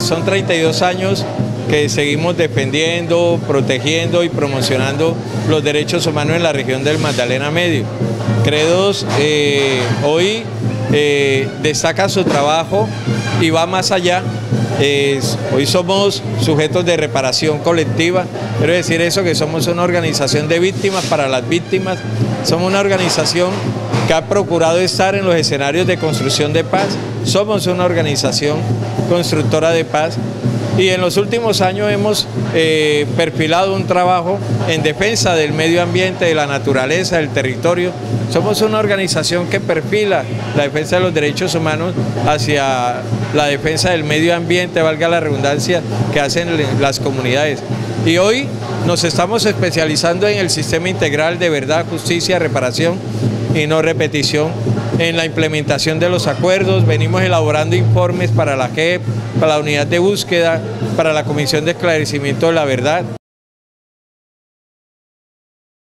Son 32 años que seguimos defendiendo, protegiendo y promocionando los derechos humanos en la región del Magdalena Medio. Credos hoy destaca su trabajo y va más allá. Hoy somos sujetos de reparación colectiva, quiero decir eso, que somos una organización de víctimas para las víctimas, somos una organización que ha procurado estar en los escenarios de construcción de paz, somos una organización constructora de paz y en los últimos años hemos perfilado un trabajo en defensa del medio ambiente, de la naturaleza, del territorio. Somos una organización que perfila la defensa de los derechos humanos hacia la defensa del medio ambiente, valga la redundancia, que hacen las comunidades. Y hoy nos estamos especializando en el sistema integral de verdad, justicia, reparación y no repetición, en la implementación de los acuerdos. Venimos elaborando informes para la JEP, para la unidad de búsqueda, para la Comisión de Esclarecimiento de la Verdad.